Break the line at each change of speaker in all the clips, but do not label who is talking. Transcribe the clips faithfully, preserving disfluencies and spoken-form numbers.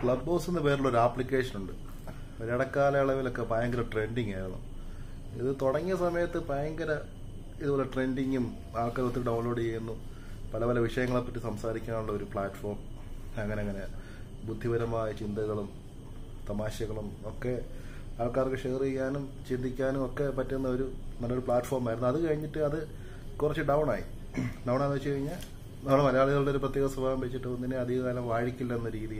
Club house എന്ന പേരിലൊരു application ഉണ്ട്. ഒരിടക്കാലയളവിലൊക്കെ ഭയങ്കര ട്രെൻഡിങ് ആയിരുന്നു. ഇത് തുടങ്ങിയ സമയത്ത് ഭയങ്കര ഇതുപോലെ ട്രെൻഡിങ്ങും ആൾക്കാർ ഒത്തിരി ഡൗൺലോഡ് ചെയ്യുന്നു, പല പല വിഷയങ്ങളെപ്പറ്റി സംസാരിക്കാനുള്ള ഒരു പ്ലാറ്റ്ഫോം. അങ്ങനെ അങ്ങനെ ബുദ്ധിപരമായ ചിന്തകളും തമാശകളും ഒക്കെ ആൾക്കാർക്ക് ഷെയർ ചെയ്യാനും ചിന്തിക്കാനും ഒക്കെ പറ്റുന്ന ഒരു നല്ലൊരു പ്ലാറ്റ്ഫോമായിരുന്നു. അത് കഴിഞ്ഞിട്ട് അത് കുറച്ച് ഡൗൺ ആയി. ഡൗൺ ആണെന്ന് വെച്ച് കഴിഞ്ഞാൽ നമ്മുടെ മലയാളികളുടെ ഒരു പ്രത്യേക സ്വഭാവം വെച്ചിട്ട് ഒന്നിനെ അധികകാലം വാഴിക്കില്ല എന്ന രീതിയിൽ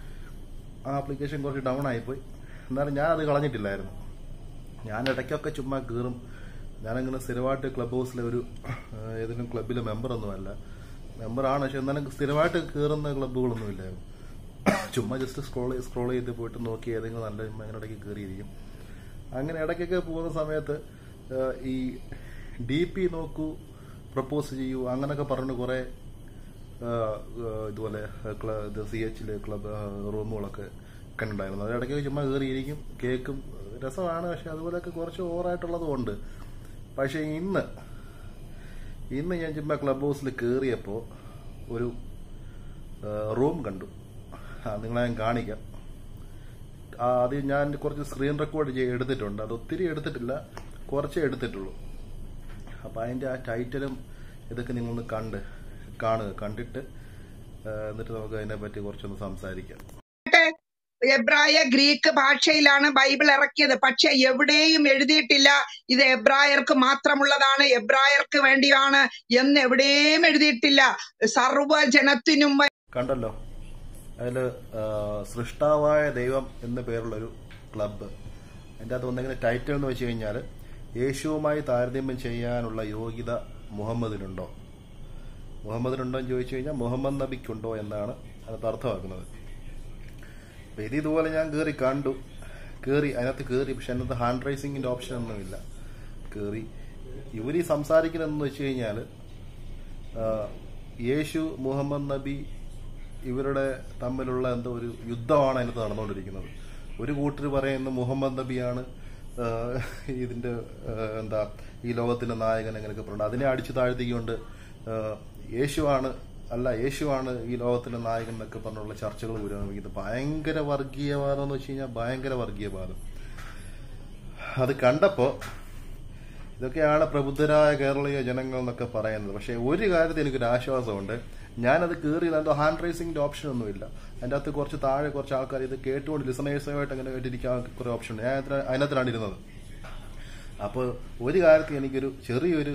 ആ ആപ്ലിക്കേഷൻ കുറച്ച് ഡൗൺ ആയിപ്പോയി. എന്നാലും ഞാനത് കളഞ്ഞിട്ടില്ലായിരുന്നു. ഞാൻ ഇടയ്ക്കൊക്കെ ചുമ്മാ കയറും. ഞാനങ്ങനെ സ്ഥിരമായിട്ട് ക്ലബ് ഹൗസിലെ ഒരു ഏതെങ്കിലും ക്ലബിലെ മെമ്പറൊന്നുമല്ല. മെമ്പറാണ്, പക്ഷെ എന്നാലും സ്ഥിരമായിട്ട് കയറുന്ന ക്ലബ്ബുകളൊന്നും ഇല്ലായിരുന്നു. ചുമ്മാ ജസ്റ്റ് സ്ക്രോൾ സ്ക്രോൾ ചെയ്ത് പോയിട്ട് നോക്കി ഏതെങ്കിലും നല്ല അങ്ങനെ ഇടയ്ക്ക് കയറിയിരിക്കും. അങ്ങനെ ഇടയ്ക്കൊക്കെ പോകുന്ന സമയത്ത് ഈ ഡി പി നോക്കൂ, പ്രപ്പോസ് ചെയ്യൂ, അങ്ങനെയൊക്കെ പറഞ്ഞ് കുറേ ഇതുപോലെ ഇത് സി എച്ചില് ക്ലബ് റൂമുകളൊക്കെ കണ്ടുണ്ടായിരുന്നു. അത് ഇടയ്ക്കൊക്കെ ചുമ്മാ കയറിയിരിക്കും, കേൾക്കും, രസമാണ്. പക്ഷെ അതുപോലെയൊക്കെ കുറച്ച് ഓവറായിട്ടുള്ളതും ഉണ്ട്. പക്ഷേ ഇന്ന് ഇന്ന് ഞാൻ ചുമ്മാ ക്ലബ് ഹൗസിൽ കയറിയപ്പോൾ ഒരു റൂം കണ്ടു. നിങ്ങളെ ഞാൻ കാണിക്കാം. അത് ഞാൻ കുറച്ച് സ്ക്രീൻ റെക്കോർഡ് ചെയ്ത് എടുത്തിട്ടുണ്ട്. അത് ഒത്തിരി എടുത്തിട്ടില്ല, കുറച്ചേ എടുത്തിട്ടുള്ളൂ. അപ്പം അതിൻ്റെ ആ ടൈറ്റിലും ഇതൊക്കെ നിങ്ങളൊന്ന് കണ്ട് കാണുക. കണ്ടിട്ട് എന്നിട്ട് നമുക്ക് അതിനെപ്പറ്റി കുറച്ചൊന്ന് സംസാരിക്കാം.
എബ്രായ ഗ്രീക്ക് ഭാഷയിലാണ് ബൈബിൾ ഇറക്കിയത്. പക്ഷെ എവിടെയും എഴുതിയിട്ടില്ല ഇത് എബ്രായർക്ക് മാത്രമുള്ളതാണ്, എബ്രായർക്ക് വേണ്ടിയാണ് എന്ന് എവിടെയും എഴുതിയിട്ടില്ല. സർവ്വജനത്തിനും.
കണ്ടല്ലോ, അതിൽ സൃഷ്ടാവായ ദൈവം എന്ന പേരുള്ളൊരു ക്ലബ്ബ്. അതിൻ്റെ അകത്ത് ഒന്നെങ്കിലും ടൈറ്റിൽ എന്ന് വെച്ച് കഴിഞ്ഞാൽ യേശുവുമായി താരതമ്യം ചെയ്യാനുള്ള യോഗ്യത മുഹമ്മദിനുണ്ടോ മുഹമ്മദിനുണ്ടോ എന്ന് ചോദിച്ചു കഴിഞ്ഞാൽ മുഹമ്മദ് നബിക്കുണ്ടോ എന്നാണ് അതിനകത്ത് അർത്ഥമാക്കുന്നത്. അപ്പം ഇത് ഇതുപോലെ ഞാൻ കയറി കണ്ടു, കയറി അതിനകത്ത് കയറി. പക്ഷെ അതിനകത്ത് ഹാൻഡ് റൈസിങ്ങിൻ്റെ ഓപ്ഷൻ ഒന്നുമില്ല. കയറി ഇവർ ഈ സംസാരിക്കുന്നതെന്ന് വെച്ച് കഴിഞ്ഞാൽ യേശു മുഹമ്മദ് നബി ഇവരുടെ തമ്മിലുള്ള എന്തോ ഒരു യുദ്ധമാണ് അതിനകത്ത് നടന്നുകൊണ്ടിരിക്കുന്നത്. ഒരു കൂട്ടർ പറയുന്ന മുഹമ്മദ് നബിയാണ് ഇതിന്റെ എന്താ ഈ ലോകത്തിന്റെ നായകൻ അങ്ങനെയൊക്കെ പറയുന്നത്. അതിനെ അടിച്ചു താഴ്ത്തിക്കൊണ്ട് യേശുവാണ് അല്ല യേശുവാണ് ഈ ലോകത്തിന്റെ നായകൻ എന്നൊക്കെ പറഞ്ഞുള്ള ചർച്ചകൾ പുരോഗമിക്കുന്നത്. ഭയങ്കര വർഗീയവാദം എന്ന് വെച്ച് കഴിഞ്ഞാൽ ഭയങ്കര വർഗീയവാദം. അത് കണ്ടപ്പോ ഇതൊക്കെയാണ് പ്രബുദ്ധരായ കേരളീയ ജനങ്ങൾ എന്നൊക്കെ പറയുന്നത്. പക്ഷെ ഒരു കാര്യത്തിൽ എനിക്കൊരു ആശ്വാസമുണ്ട്. ഞാനത് കയറി എന്തോ ഹാൻഡ് റൈസിങ്ങിന്റെ ഓപ്ഷൻ ഒന്നുമില്ല. അതിൻ്റെ അകത്ത് കുറച്ച് താഴെ കുറച്ച് ആൾക്കാർ ഇത് കേട്ടുകൊണ്ട് ലിസണേഴ്സുമായിട്ട് അങ്ങനെ കേട്ടിരിക്കാൻ കുറെ ഓപ്ഷൻ ഉണ്ട്. ഞാൻ അതിനകത്തിലാണ് ഇരുന്നത്. അപ്പോൾ ഒരു കാര്യത്തിൽ എനിക്കൊരു ചെറിയൊരു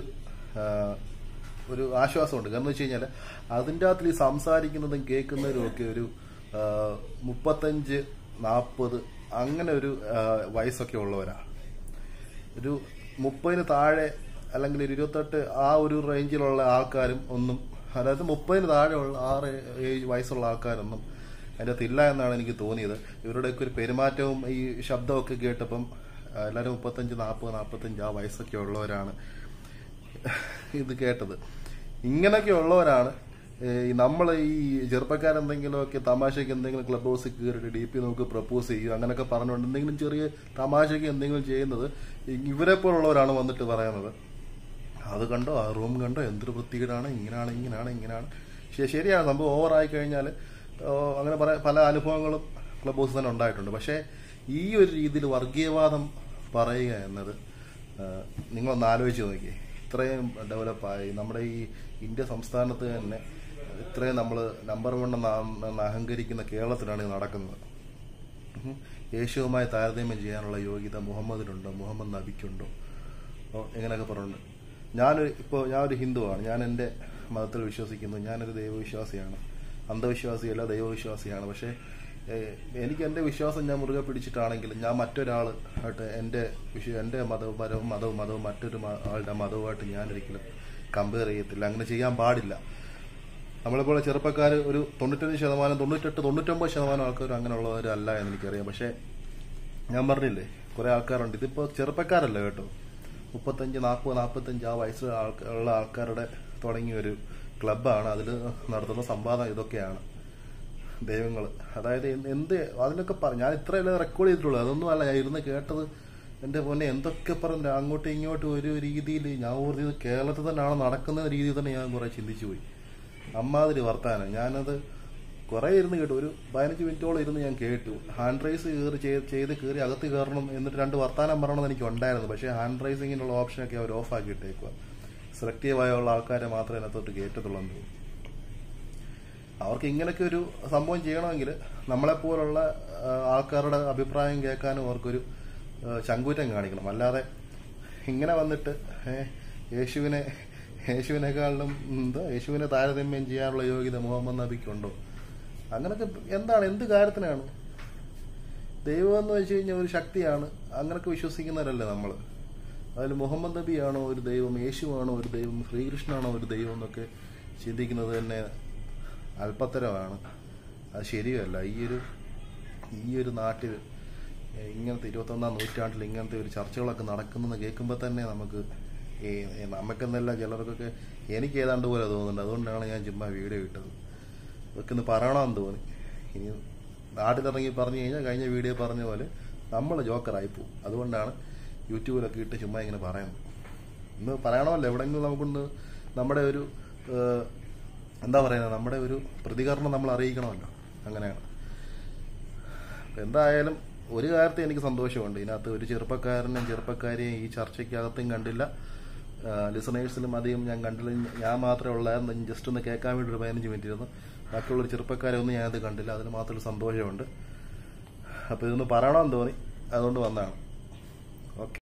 ഒരു ആശ്വാസമുണ്ട്. കാരണം എന്ന് വെച്ച് കഴിഞ്ഞാൽ അതിൻ്റെ അകത്തിൽ ഈ സംസാരിക്കുന്നതും കേൾക്കുന്നതും ഒക്കെ ഒരു മുപ്പത്തഞ്ച് നാൽപ്പത് അങ്ങനെ ഒരു വയസ്സൊക്കെ ഉള്ളവരാണ്. ഒരു മുപ്പതിന് താഴെ അല്ലെങ്കിൽ ഒരു ഇരുപത്തെട്ട് ആ ഒരു റേഞ്ചിലുള്ള ആൾക്കാരും ഒന്നും, അതായത് മുപ്പതിന് താഴെയുള്ള ആറ് ഏഴ് വയസ്സുള്ള ആൾക്കാരൊന്നും അതിൻ്റെ അകത്ത് ഇല്ല എന്നാണ് എനിക്ക് തോന്നിയത്. ഇവരുടെയൊക്കെ ഒരു പെരുമാറ്റവും ഈ ശബ്ദമൊക്കെ കേട്ടപ്പം എല്ലാവരും മുപ്പത്തഞ്ച് നാൽപ്പത് നാൽപ്പത്തഞ്ച് ആ വയസ്സൊക്കെ ഉള്ളവരാണ് ഇത് കേട്ടത്. ഇങ്ങനെയൊക്കെ ഉള്ളവരാണ് നമ്മൾ ഈ ചെറുപ്പക്കാരെന്തെങ്കിലുമൊക്കെ തമാശയ്ക്ക് എന്തെങ്കിലും ക്ലബ് ഹൗസിൽ കയറിയിട്ട് ഡി പി നമുക്ക് പ്രപ്പോസ് ചെയ്യും അങ്ങനെയൊക്കെ പറഞ്ഞുകൊണ്ട് എന്തെങ്കിലും ചെറിയ തമാശയ്ക്ക് എന്തെങ്കിലും ചെയ്യുന്നത് ഇവരെ പോലുള്ളവരാണ് വന്നിട്ട് പറയുന്നത്. അത് കണ്ടോ, ആ റൂം കണ്ടോ, എന്തൊരു വൃത്തികേടാണ്, ഇങ്ങനെയാണ് ഇങ്ങനെയാണ് ഇങ്ങനെയാണ്. ശരിയാണ്, സംഭവം ഓവറായി കഴിഞ്ഞാൽ അങ്ങനെ പറയാൻ പല അനുഭവങ്ങളും ക്ലബ് ഹൗസ് തന്നെ ഉണ്ടായിട്ടുണ്ട്. പക്ഷേ ഈ ഒരു രീതിയിൽ വർഗീയവാദം പറയുക എന്നത് നിങ്ങളൊന്ന് ആലോചിച്ച് നോക്കിയേ. ഇത്രയും ഡെവലപ്പായി നമ്മുടെ ഈ ഇന്ത്യ സംസ്ഥാനത്ത് തന്നെ ഇത്രയും നമ്മൾ നമ്പർ വൺ എന്ന് അഹങ്കരിക്കുന്ന കേരളത്തിലാണ് ഇത് നടക്കുന്നത്. യേശുവുമായി താരതമ്യം ചെയ്യാനുള്ള യോഗ്യത മുഹമ്മദിനുണ്ടോ, മുഹമ്മദ് നബിക്കുണ്ടോ, എങ്ങനെയൊക്കെ പറഞ്ഞിട്ടുണ്ട്. ഞാനൊരു ഇപ്പോൾ ഞാനൊരു ഹിന്ദുവാണ്. ഞാൻ എൻ്റെ മതത്തിൽ വിശ്വസിക്കുന്നു. ഞാനൊരു ദൈവവിശ്വാസിയാണ്. അന്ധവിശ്വാസിയല്ല, ദൈവവിശ്വാസിയാണ്. പക്ഷേ എനിക്ക് എൻ്റെ വിശ്വാസം ഞാൻ മുറുകെ പിടിച്ചിട്ടാണെങ്കിലും ഞാൻ മറ്റൊരാൾ ആയിട്ട് എൻ്റെ വിശ്വ എൻ്റെ മതപരവും മതവും മതവും മറ്റൊരു ആളുടെ മതവുമായിട്ട് ഞാനൊരിക്കലും കമ്പയർ ചെയ്യത്തില്ല. അങ്ങനെ ചെയ്യാൻ പാടില്ല. നമ്മളിപ്പോൾ ചെറുപ്പക്കാർ ഒരു തൊണ്ണൂറ്റഞ്ച് ശതമാനം തൊണ്ണൂറ്റെട്ട് തൊണ്ണൂറ്റൊമ്പത് ശതമാനം ആൾക്കാർ അങ്ങനെയുള്ളവരല്ല എന്ന് എനിക്കറിയാം. പക്ഷേ ഞാൻ പറഞ്ഞില്ലേ, കുറേ ആൾക്കാരുണ്ട്. ഇതിപ്പോൾ ചെറുപ്പക്കാരല്ല കേട്ടോ, മുപ്പത്തഞ്ച് നാൽപ്പത് നാൽപ്പത്തഞ്ച് ആ വയസ്സ് ഉള്ള ആൾക്കാരുടെ തുടങ്ങിയ ഒരു ക്ലബ്ബാണ്. അതിൽ നടത്തുന്ന സംവാദം ഇതൊക്കെയാണ്. ദൈവങ്ങൾ അതായത് എന്ത് അതിനൊക്കെ പറ ഞാൻ ഇത്രയല്ലേ റെക്കോർഡ് ചെയ്തിട്ടുള്ളൂ. അതൊന്നും അല്ല ഞാൻ ഇരുന്ന് കേട്ടത്. എൻ്റെ പൊന്നെ എന്തൊക്കെ പറഞ്ഞ അങ്ങോട്ടും ഇങ്ങോട്ടും ഒരു രീതിയിൽ ഞാൻ ഓർത്തത് കേരളത്തിൽ തന്നെയാണ് നടക്കുന്ന രീതിയിൽ തന്നെ ഞാൻ കുറെ ചിന്തിച്ചു പോയി. അമ്മാതിരി വർത്താനം. ഞാനത് കുറേ ഇരുന്ന് കേട്ടു. ഒരു പതിനഞ്ച് മിനിറ്റോളം ഇരുന്ന് ഞാൻ കേട്ടു. ഹാൻഡ് റൈസ് കയറി ചെയ്ത് കയറി അകത്ത് കയറണം എന്നിട്ട് രണ്ട് വർത്താനം പറയണമെന്ന് എനിക്ക് ഉണ്ടായിരുന്നു. പക്ഷേ ഹാൻഡ് റൈസിങ്ങിനുള്ള ഓപ്ഷനൊക്കെ അവർ ഓഫ് ആക്കി ഇട്ടേക്കുക. സെലക്റ്റീവായുള്ള ആൾക്കാരെ മാത്രമേ അതിനകത്തോട്ട് കയറ്റത്തുള്ളൂ. അവർക്ക് ഇങ്ങനെയൊക്കെ ഒരു സംഭവം ചെയ്യണമെങ്കിൽ നമ്മളെപ്പോലുള്ള ആൾക്കാരുടെ അഭിപ്രായം കേൾക്കാനും അവർക്കൊരു ചങ്കൂറ്റം കാണിക്കണം. അല്ലാതെ ഇങ്ങനെ വന്നിട്ട് യേശുവിനെ യേശുവിനേക്കാളും എന്താ യേശുവിനെ താരതമ്യം ചെയ്യാനുള്ള യോഗ്യത മുഹമ്മദ് നബിക്കുണ്ടോ? അങ്ങനൊക്കെ എന്താണ്, എന്ത് കാര്യത്തിനാണ്? ദൈവം എന്ന് വെച്ച് കഴിഞ്ഞാൽ ഒരു ശക്തിയാണ്. അങ്ങനൊക്കെ വിശ്വസിക്കുന്നവരല്ലേ നമ്മൾ. അതിൽ മുഹമ്മദ് നബിയാണോ ഒരു ദൈവം, യേശുവാണോ ഒരു ദൈവം, ശ്രീകൃഷ്ണനാണോ ഒരു ദൈവം എന്നൊക്കെ ചിന്തിക്കുന്നത് തന്നെ അല്പത്തരമാണ്. അത് ശരിയല്ല. ഈ ഒരു ഈ ഒരു നാട്ടിൽ ഇങ്ങനത്തെ ഇരുപത്തൊന്നാം നൂറ്റാണ്ടിൽ ഇങ്ങനത്തെ ഒരു ചർച്ചകളൊക്കെ നടക്കുന്നതെന്ന് കേൾക്കുമ്പോൾ തന്നെ നമുക്ക് ഈ നമുക്കെന്നല്ല ചിലർക്കൊക്കെ എനിക്ക് ഏതാണ്ട് പോലെ തോന്നുന്നുണ്ട്. അതുകൊണ്ടാണ് ഞാൻ ചുമ്മാ വീഡിയോ ഇട്ടത്. ഇതൊക്കെ ഒന്ന് പറയണമെന്ന് തോന്നി. ഇനി നാട്ടിലിറങ്ങി പറഞ്ഞു കഴിഞ്ഞാൽ കഴിഞ്ഞ വീഡിയോ പറഞ്ഞ പോലെ നമ്മൾ ജോക്കറായിപ്പോവും. അതുകൊണ്ടാണ് യൂട്യൂബിലൊക്കെ ഇട്ട് ചുമ്മാ ഇങ്ങനെ പറയുന്നത്. ഇന്ന് പറയണമല്ലോ, എവിടെയെങ്കിലും നമുക്കൊന്ന് നമ്മുടെ ഒരു എന്താ പറയുന്നത്, നമ്മുടെ ഒരു പ്രതികരണം നമ്മൾ അറിയിക്കണമല്ലോ. അങ്ങനെയാണ്. എന്തായാലും ഒരു കാര്യത്തിൽ എനിക്ക് സന്തോഷമുണ്ട്. ഇതിനകത്ത് ഒരു ചെറുപ്പക്കാരനും ചെറുപ്പക്കാരെയും ഈ ചർച്ചയ്ക്കകത്തും കണ്ടില്ല. ലിസണേഴ്സിലും അധികം ഞാൻ കണ്ടില്ല. ഞാൻ മാത്രമേ ഉള്ളായിരുന്നു. ജസ്റ്റ് ഒന്ന് കേൾക്കാൻ വേണ്ടി ഒരു പതിനഞ്ച് മിനിറ്റ് ഇരുന്നു. ബാക്കിയുള്ളൊരു ചെറുപ്പക്കാരെ ഒന്നും ഞാനത് കണ്ടില്ല. അതിന് മാത്രം ഒരു സന്തോഷമുണ്ട്. അപ്പോൾ ഇതൊന്ന് പറയണമെന്ന് തോന്നി, അതുകൊണ്ട് വന്നതാണ്. ഓക്കെ.